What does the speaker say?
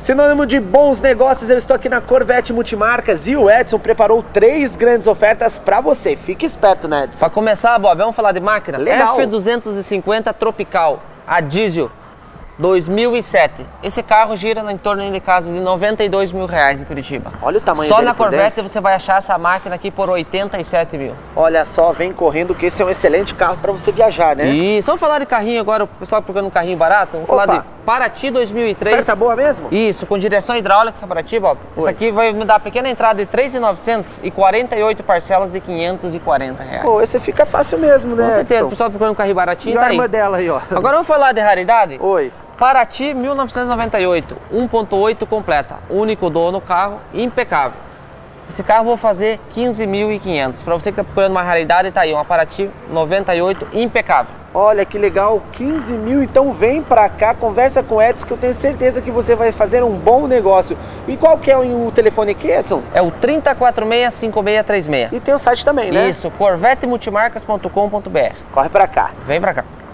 Sinônimo de bons negócios, eu estou aqui na Corvette Multimarcas e o Edson preparou 3 grandes ofertas para você. Fique esperto, né, Edson? Para começar, Bob, vamos falar de máquina? Legal. F250 Tropical, a diesel, 2007. Esse carro gira em torno de casa de 92 mil reais em Curitiba. Olha o tamanho Só dele na por Corvette dentro. você vai achar essa máquina aqui por 87 mil. Olha só, vem correndo que esse é um excelente carro para você viajar, né? Isso, vamos falar de carrinho agora, o pessoal procurando um carrinho barato. Vamos falar de Paraty 2003. Oferta boa mesmo? Isso, com direção hidráulica essa Paraty, Bob. Oi. Isso aqui vai me dar pequena entrada de 3.900 e 48 parcelas de 540 reais. Pô, esse fica fácil mesmo, né, Com certeza, o Edson? pessoal procurando um carrinho baratinho, E a tá aí. arma dela aí, ó. Agora vamos falar de raridade? Oi. Paraty 1998, 1.8 completa, único dono, carro impecável. Esse carro eu vou fazer 15.500. Para você que está procurando uma raridade, tá aí, uma Paraty 98 impecável. Olha que legal, 15 mil, então vem pra cá, conversa com o Edson que eu tenho certeza que você vai fazer um bom negócio. E qual que é o telefone aqui, Edson? É o 3046-5636. E tem o site também, né? Isso, corvetemultimarcas.com.br. Corre pra cá. Vem pra cá.